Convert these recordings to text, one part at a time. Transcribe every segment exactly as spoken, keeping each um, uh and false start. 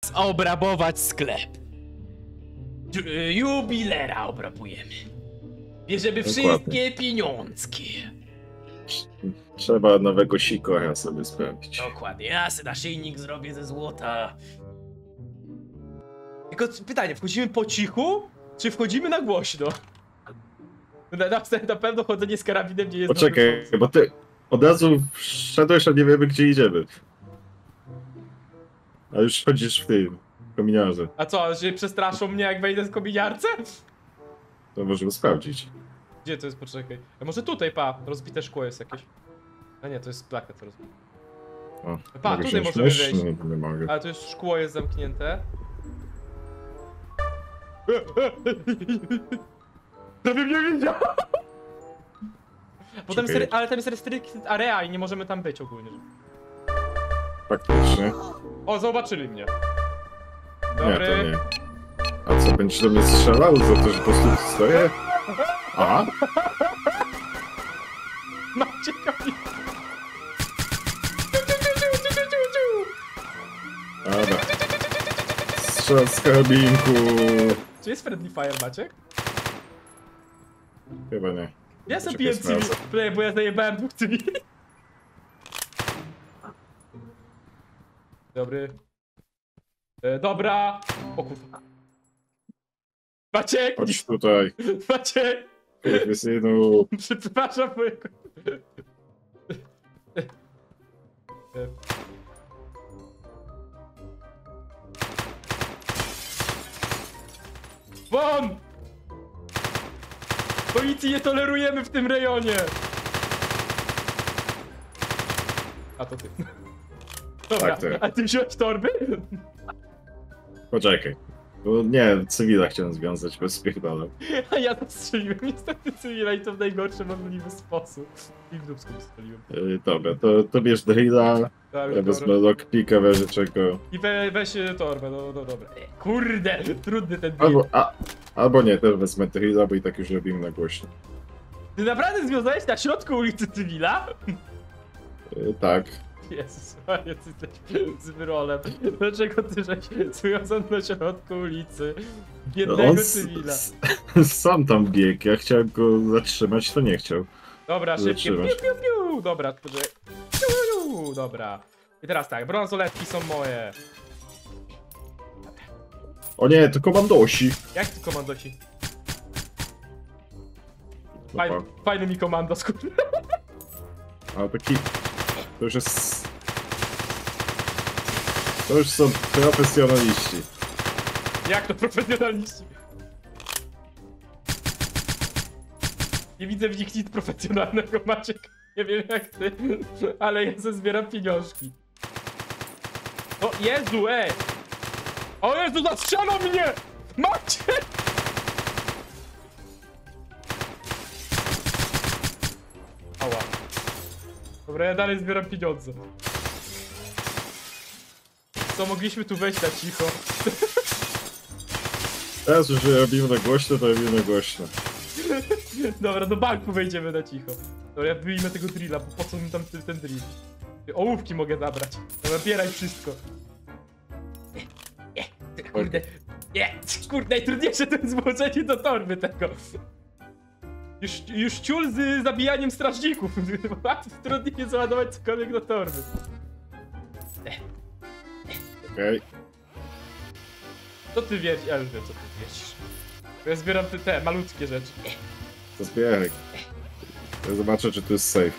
obrabować sklep. Jubilera obrabujemy. Bierzemy wszystkie pieniądzki. Trzeba nowego sikora sobie sprawić. Dokładnie, ja sobie naszyjnik zrobię ze złota. Tylko pytanie, wchodzimy po cichu, czy wchodzimy na głośno? Na, na, na pewno chodzenie z karabinem nie jest... Poczekaj, bo ty od razu wszedłeś, a nie wiemy, gdzie idziemy. A już chodzisz w tym kominiarze. A co, że przestraszą mnie, jak wejdę z kominiarce? To możemy sprawdzić. Gdzie to jest? Poczekaj. A może tutaj, pa, rozbite szkło jest jakieś. A nie, to jest plakat rozbity. O, Pa, tutaj możemy mysz? wejść. Nie, nie mogę. Ale to już szkło jest zamknięte. Prawie mnie widział! Bo tam jest, ale tam jest restricted area i nie możemy tam być ogólnie. Faktycznie. O, zobaczyli mnie. Nie, Dobry. to nie. A co, będziesz do mnie strzelał za to, że po prostu tu stoję? Aha. Macie kami. Dobra. Strzał z karabinku. Czy jest friendly fire, Maciek? Chyba nie. Ja sobie piję cywil, bo ja zajebałem dwóch cywili. Dobry. E, dobra. O kurwa. Maciek! Chodź tutaj. Maciek! Kurwy synu. Przepraszam mojego... Won! Policji nie tolerujemy w tym rejonie! A to ty. Dobra, Tak, ty. a ty wziąłeś torby? Poczekaj. Bo nie, cywila chciałem związać, bez spierdolę. A ja to strzeliłem niestety cywila i to w najgorszy możliwy sposób. I w dupsku strzeliłem. Yy, dobra, to, to bierz drilla, Tak, ja wezmę lockpicka, weź czego. I we, weź torbę, no, no dobra. Kurde, trudny ten deal. Albo, a, albo nie, też wezmę drilla, bo i tak już robimy na głośno. Ty naprawdę związałeś na środku ulicy cywila? Yy, tak. Jezus Maria, ty jesteś z wyrolem. Dlaczego ty żeś związał na środku ulicy biednego On cywila? s- s- sam tam biegł, ja chciałem go zatrzymać, to nie chciał. Dobra, szybkie. Piu, Zatrzymasz. piu, piu. Dobra, tutaj. Piu, piu. Dobra. I teraz tak, brązoletki są moje. O nie, to komandosi. Jak ty komandosi? No Fajny, pa. fajny mi komandos, kurde. A taki... To już jest... To już są profesjonaliści. Jak to profesjonaliści? Nie widzę w nich nic profesjonalnego, Maciek. Nie wiem jak ty, ale ja ze zbieram pieniążki. O Jezu, ej! O Jezu, zastrzelą mnie! Maciek! Ała. Dobra, ja dalej zbieram pieniądze. Co, mogliśmy tu wejść na cicho? Teraz już robimy na głośno, to robimy na głośno. Dobra, do banku wejdziemy na cicho. Dobra, ja wyjmę tego drilla, bo po co mi tam ten, ten drill? Ołówki mogę zabrać. Dobra, bieraj wszystko. Nie, nie, kurde, nie, kurde, najtrudniejsze to jest włożenie do torby tego. Już, już ciul z zabijaniem strażników. Trudniej jest załadować cokolwiek do torby. Okej. Okay. Co ty wiesz? Ja już wiem, co ty wiesz. Ja zbieram te, te malutkie rzeczy. To zbieraj. Ja zobaczę, czy tu jest safe.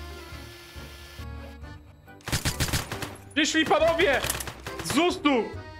Przyszli panowie! Z ustu!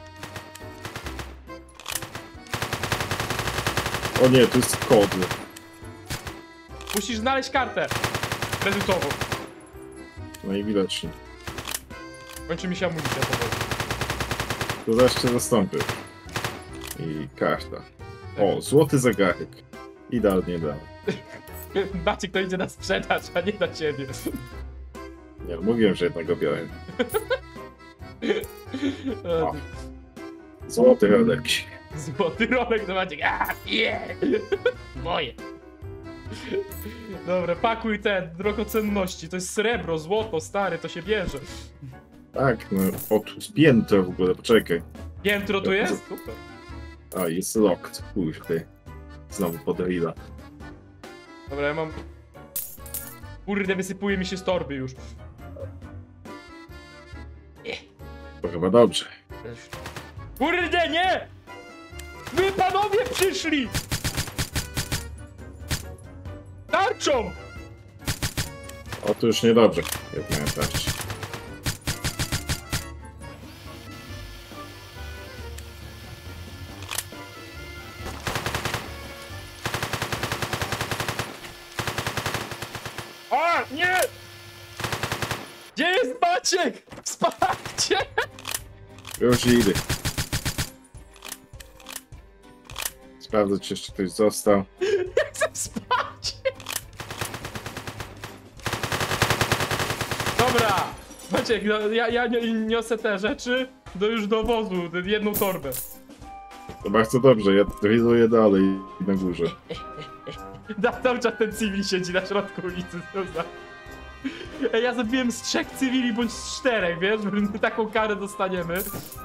O nie, tu jest kod. Musisz znaleźć kartę kredytową. Najwidoczniej. Kończy mi się amunicja powoli. To zaraz cię zastąpię. I karta. O, złoty zegarek. Idealnie dał. Maciek to idzie na sprzedaż, a nie na ciebie. Nie, mówiłem, że jednego biorę. O. Złoty rolek. Złoty rolek to Maciek. A, yeah. Moje. Dobra, pakuj te drogocenności. To jest srebro, złoto, stary, to się bierze. Tak, no, o, tu jest piętro w ogóle, poczekaj. Piętro tu jest? Super. A, jest locked. Kurde. Znowu pod Rida. Dobra, ja mam... Kurde, wysypuje mi się z torby już. To chyba dobrze. Kurde, nie! Wy panowie przyszli! Tarczą! O, to już niedobrze. Jak miałem tarczę. A, nie! Gdzie jest Maciek? Wsparcie! Już idę. Sprawdzę, czy jeszcze ktoś został. Ja chcę spać! Dobra! Maciek, no, ja, ja ni- niosę te rzeczy do już do wozu, tę jedną torbę. To bardzo dobrze, ja riduję dalej na górze. Da, cały czas ten cywil siedzi na środku ulicy. co za- Ej, ja zabiłem z trzech cywili bądź z czterech, wiesz? My taką karę dostaniemy.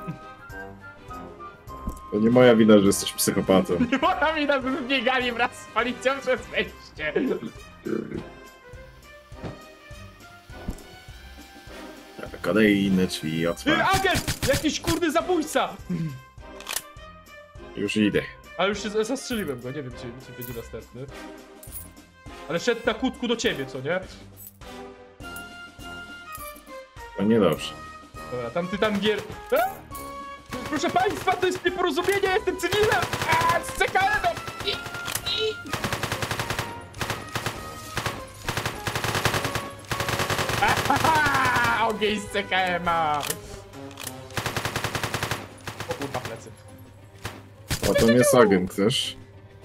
To nie moja wina, że jesteś psychopatą. Nie moja wina, że biegali wraz z policją przez wejście. Kolejne drzwi Ty, otwarte. agent! Jakiś kurde zabójca! Już idę. Ale już się z- zastrzeliłem go, nie wiem czy, czy będzie następny. Ale szedł na kutku do ciebie, co nie? To niedobrze. Dobra, tam ty tam gier... A! Proszę państwa, to jest nieporozumienie, jestem cywilem! A, z C K M-em! I, i. Ahaha! Ogień z C K M-a! O kurwa, plecy. A to nie jest agent też.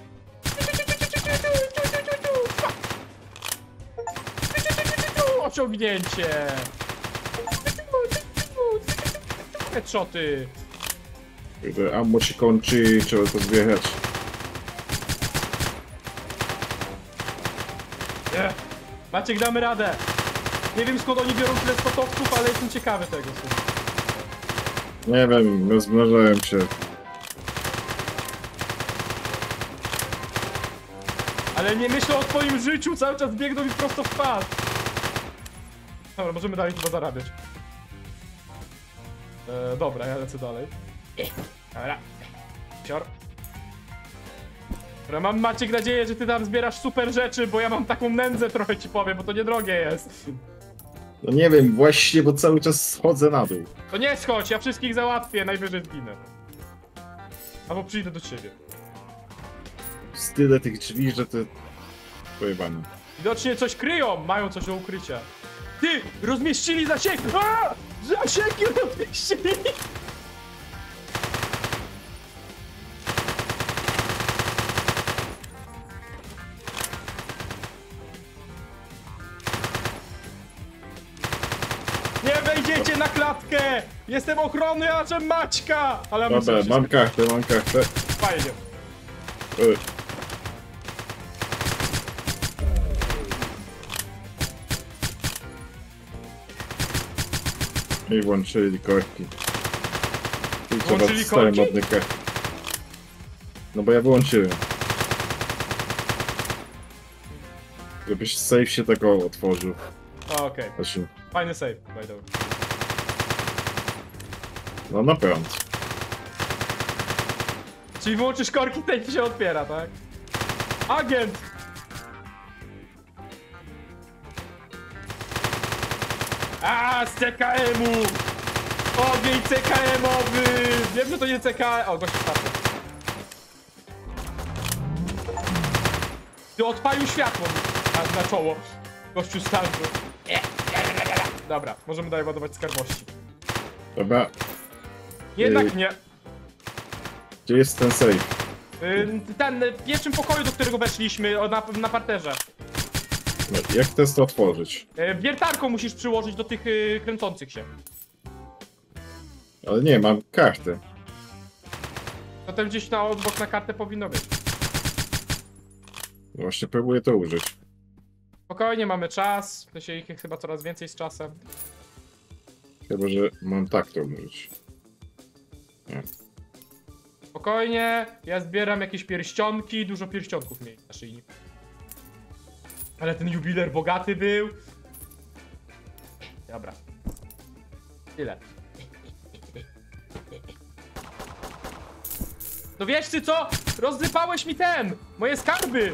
Osiągnięcie! Headshoty! Gdy ammo się kończy, trzeba to zbierać. Nie. Maciek, damy radę! Nie wiem skąd oni biorą tyle spotowców, ale jestem ciekawy tego. Słuchaj. Nie wiem, rozmnażałem się. Ale nie myślę o twoim życiu, cały czas biegną mi prosto w twarz. Dobra, możemy dalej chyba zarabiać. E, dobra, ja lecę dalej. Dobra. Sior. Dobra, mam Maciek nadzieję, że ty tam zbierasz super rzeczy, bo ja mam taką nędzę trochę ci powiem, bo to niedrogie jest. No nie wiem, właśnie, bo cały czas schodzę na dół. To nie schodź, ja wszystkich załatwię, najwyżej zginę. Albo przyjdę do ciebie. Z tyle tych drzwi, że to... Pojebane. Widocznie coś kryją, mają coś do ukrycia. Ty, rozmieścili zasięg! A! Zasięgi rozmieścili! Nie wejdziecie na klatkę! Jestem ochroniarzem Maćka! Ale Dobra, muszę się mam kartę, mam kartę. Fajnie. E, I włączyli korki. I trzeba Włączyli stałe korki? modne karty. No bo ja wyłączyłem. Żebyś safe się tak o otworzył. O, okej. Znaczy, Fajny save, by the way. no naprawdę. Czyli wyłączysz korki, ten ci się otwiera, tak? Agent! A, z C K M-u! Ogień C K M-owy! Wiem, że to nie C K M... O, gościu spadł. Ty odpalił światło na, na czoło. Gościu spadł. Dobra, możemy dalej ładować skarbości. Dobra, Jednak Yy. nie. gdzie jest ten safe? Yy, Ten, w pierwszym pokoju, do którego weszliśmy, o, na, na parterze. No, jak test to otworzyć? Yy, Wiertarką musisz przyłożyć do tych yy, kręcących się. Ale nie, mam kartę. Potem gdzieś na odbok na kartę powinno być. No właśnie próbuję to użyć. Spokojnie, mamy czas. To się ich chyba coraz więcej z czasem. Chyba, że mam tak to użyć. Nie. Spokojnie, ja zbieram jakieś pierścionki, dużo pierścionków mieli na szyi. Ale ten jubiler bogaty był. Dobra. Tyle. No wiesz ty co? Rozsypałeś mi ten! Moje skarby!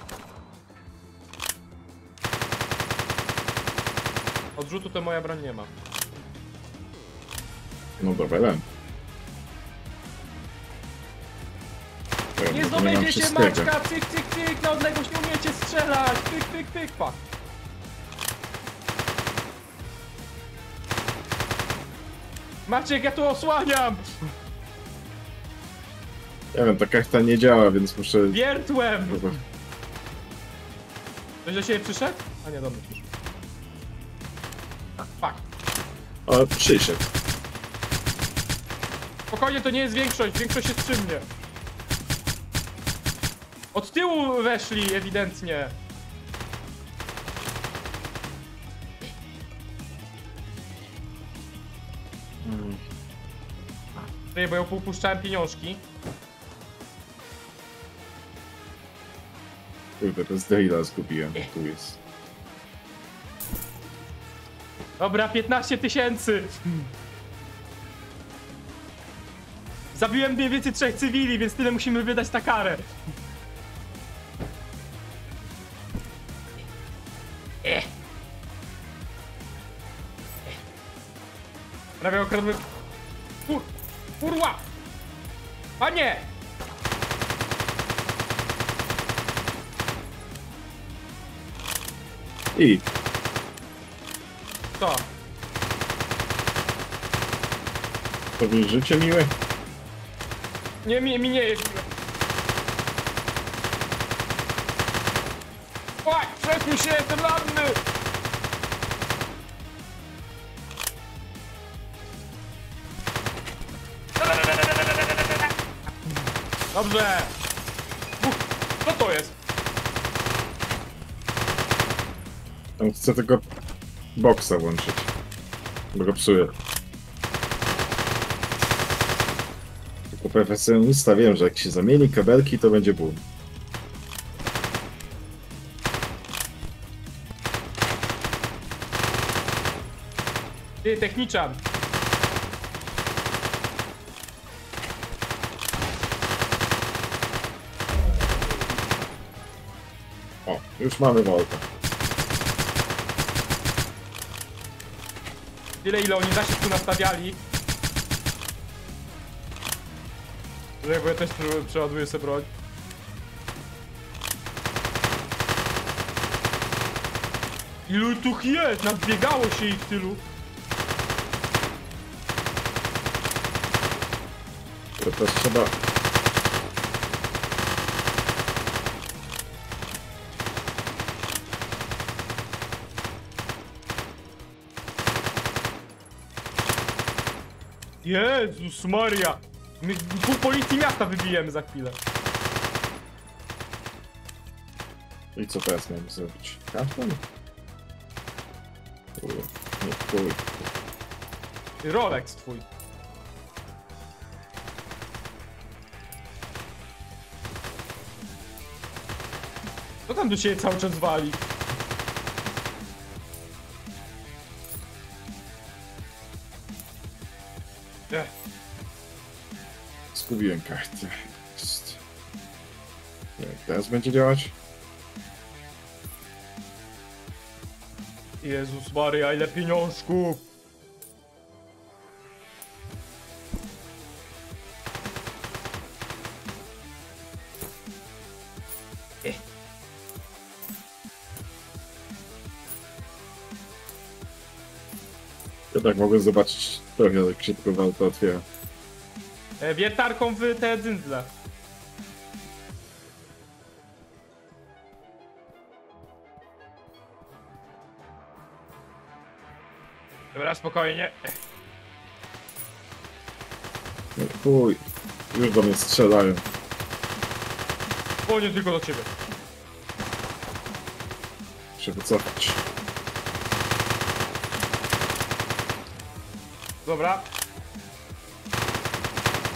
Odrzutu to moja broń nie ma. No dobra, len. Nie zdobędziecie Maćka! Cyk, cyk, cyk! Na odległość nie umiecie strzelać! Pyk, pyk, pyk, pak! Maciek, ja tu osłaniam! Ja wiem, ta karta nie działa, więc muszę... Wiertłem! Ktoś do siebie przyszedł? A nie, dobra, przyszedł. Fuck. O, przyszedł. Spokojnie, to nie jest większość, większość jest przy mnie. Od tyłu weszli, ewidentnie. Hmm. Ty, bo ja popuszczałem pieniążki. Kurde, bez Dale'a zgubiłem, tu jest. Dobra, piętnaście tysięcy. Zabiłem mniej więcej trzech cywili, więc tyle musimy wydać na karę. Ech. Prawie okradłem... Kur... Kurwa! Panie! I Co? to mi życie miłe? Nie, mi, mi nie jest. Oj, przesuń się, jestem ranny! Dobrze! Uf, co to jest? Tam chcę tego boksa włączyć, bo go psuję. Jako profesjonalista wiem, że jak się zamieni kabelki, to będzie boom. Ty, techniczan! O, już mamy walkę. Tyle, ile oni zasięg tu nastawiali. Że bo ja też prze- przeładuję sobie broń. Ilu tu jest? Nadbiegało się ich tylu. To teraz trzeba... Jezus Maria! My pół policji miasta wybijemy za chwilę. I co teraz mamy zrobić? Karton? Kurde, nie, chuj. Rolex twój. Co tam do siebie cały czas wali? Ech. Zgubiłem kartę. Jest. Nie wiem, teraz będzie działać? Jezus Maria, ile pieniążków! Ech. Ja tak mogę zobaczyć trochę, jak szybko walka otwiera. E, Wiertarką w te dzyndzle. Dobra, spokojnie. No chuj, już do mnie strzelają. O, nie tylko do ciebie. Muszę wycofać. Dobra.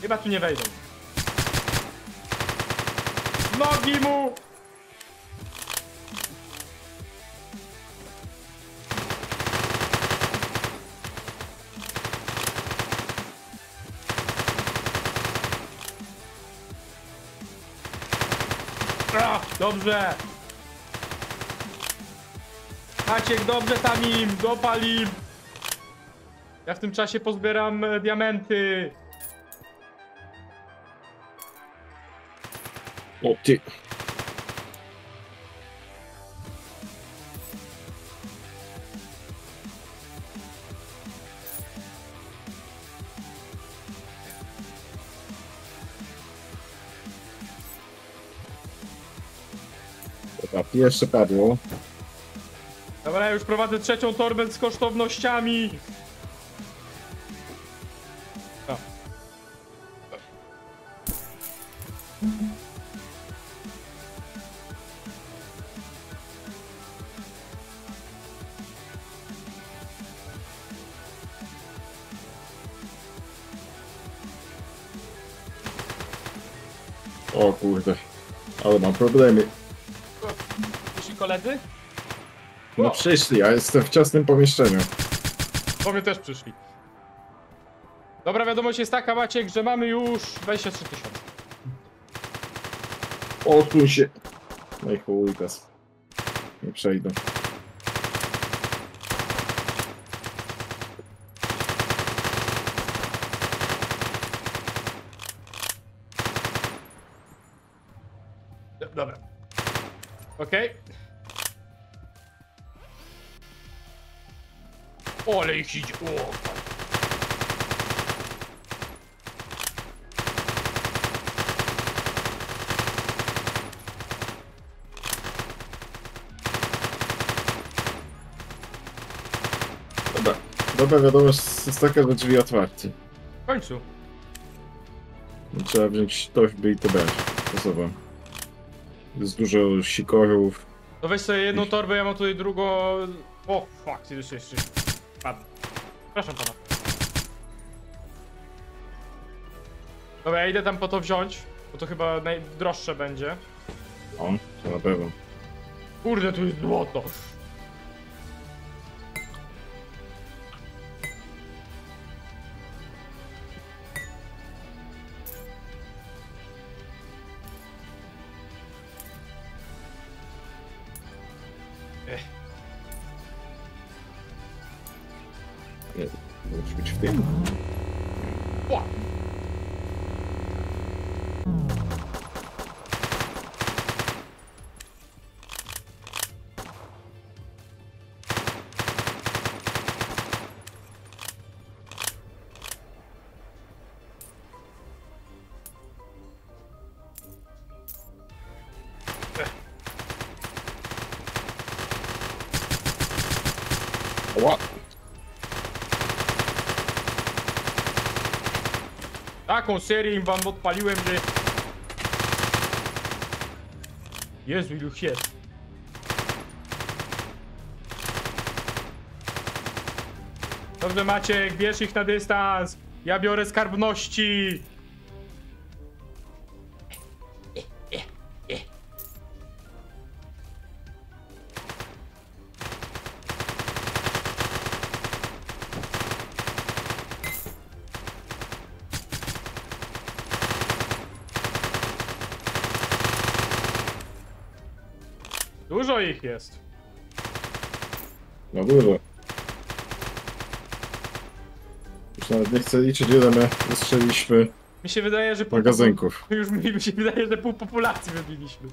Chyba tu nie wejdą. Nogi mu! A, dobrze! Maciek, dobrze tam im! Dopal im! Ja w tym czasie pozbieram e, diamenty! O ty. Dobra, pierwsze padło. Dobra, ja już prowadzę trzecią torbę z kosztownościami! O. O kurde. Ale mam problemy. Przyszli koledzy? No przyszli, ja jestem w ciasnym pomieszczeniu. Po mnie też przyszli. Dobra, wiadomość jest taka, Maciek, że mamy już dwadzieścia trzy tysiące. Odsuń się. No i chuj, teraz nie przejdę. Dobra. Okej. Okay. Ale ich idzie. O. Dobra. Dobra wiadomość jest taka, że drzwi otwarte. W końcu. Trzeba wziąć toźby i to będzie. Sposobem. Jest dużo sikorów. To weź sobie jedną torbę, ja mam tutaj drugą. O, fuck, jeszcze jeszcze. Padł. Przepraszam pana. Dobra, ja idę tam po to wziąć, bo to chyba najdroższe będzie. O, to na pewno. Kurde, tu jest złoto. Ech. Nie, musi być w tym. O! Ła! Taką serię im wam odpaliłem, że... Jezu, ilu ich jest. Dobrze, Maciek, bierz ich na dystans. Ja biorę skarbności. Dużo ich jest. No dużo. Już nawet nie chcę liczyć, ile my wystrzeliśmy Mi się wydaje, że pół magazynków. popu- Już mi się wydaje, że pół populacji wybiliśmy.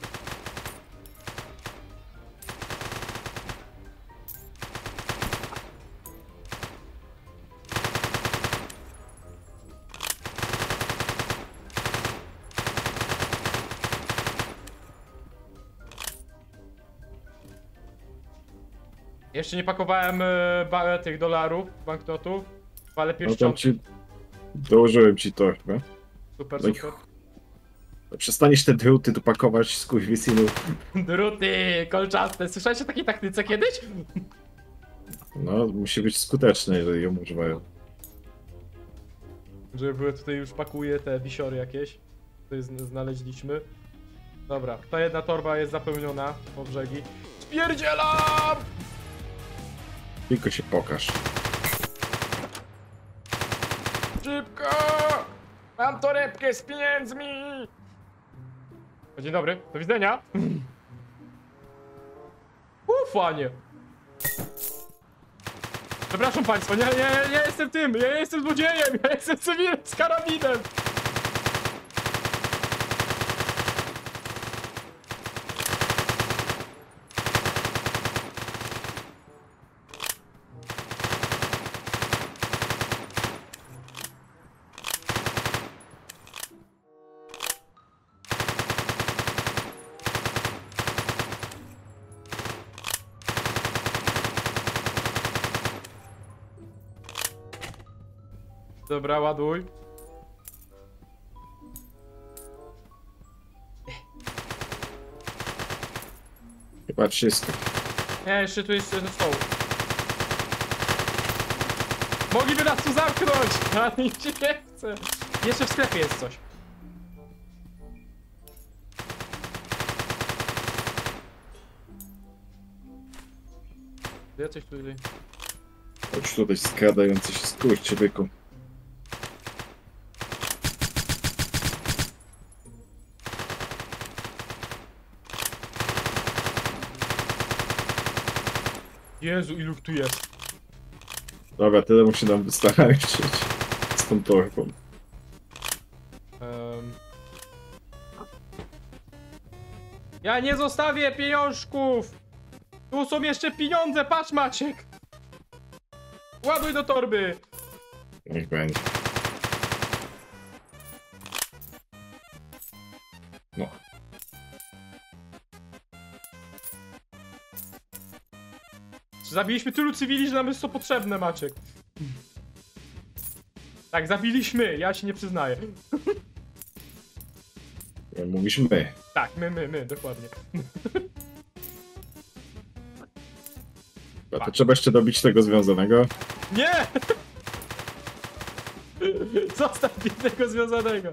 Jeszcze nie pakowałem e, ba- tych dolarów, banknotów, ale No tam pierścionki. ci... Dołożyłem ci to chyba. Super, No i super. Przestaniesz te druty tu pakować z kuźwisynu. Druty, kolczaste. Słyszałeś o takiej taktyce kiedyś? No, musi być skuteczne, jeżeli ją używają. Żeby były tutaj już pakuję te wisiory jakieś. Tutaj zn- znaleźliśmy. Dobra, ta jedna torba jest zapełniona po brzegi. Spierdzielam! Tylko się pokaż. Szybko! Mam torebkę z pieniędzmi! O, dzień dobry, do widzenia. Ufanie! Przepraszam państwa, nie, nie, nie jestem tym, ja jestem złodziejem, ja jestem cywilem z karabinem! Dobra, ładuj. Chyba wszystko. Nie, jeszcze tu jest jeden stoł. Mogliby nas tu zamknąć, ale mi się nie chce. Jeszcze w sklepie jest coś. Ja coś tutaj... Chodź tutaj skradający się skurczybyku. Jezu, ilu tu jest. Dobra, tyle musi nam wystarczyć z tą torbą. Um... Ja nie zostawię pieniążków! Tu są jeszcze pieniądze, patrz Maciek! Ładuj do torby! Niech będzie. No. Zabiliśmy tylu cywili, że nam jest to potrzebne, Maciek. Tak, zabiliśmy, ja się nie przyznaję. Mówisz my. Tak, my, my, my, dokładnie. A to trzeba jeszcze dobić tego związanego. Nie! Zostaw biednego związanego.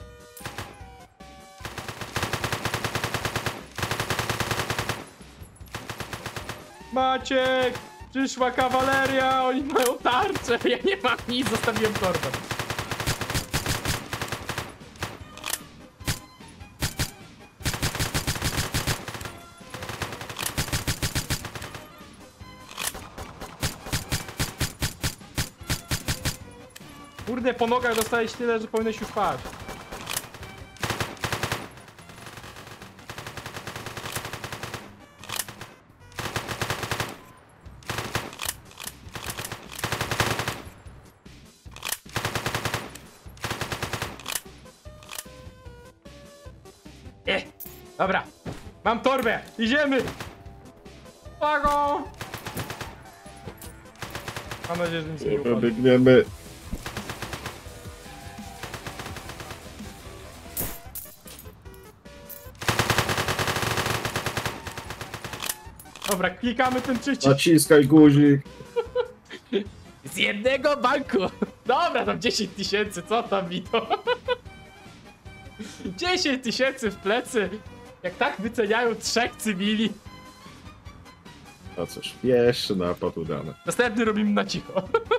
Maciek! Przyszła kawaleria, oni mają tarczę, ja nie mam nic, zostawiłem torbę. Kurde, po nogach dostałeś tyle, że powinieneś już paść. E, dobra, mam torbę, idziemy! Pago! Mam nadzieję, że nic nie Dobra, upadnie. biegniemy. Dobra, klikamy ten przycisk. Naciskaj guzik. Z jednego banku! Dobra, tam dziesięć tysięcy, co tam mi to? dziesięć tysięcy w plecy! Jak tak wyceniają trzech cywili. No cóż, pierwszy napad udany. Następny robimy na cicho.